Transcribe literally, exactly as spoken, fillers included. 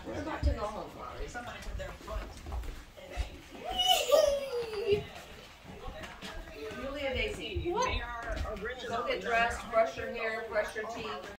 We're about to go home, Molly. Julia Daisy, what? Go get dressed, brush your hair, brush your teeth.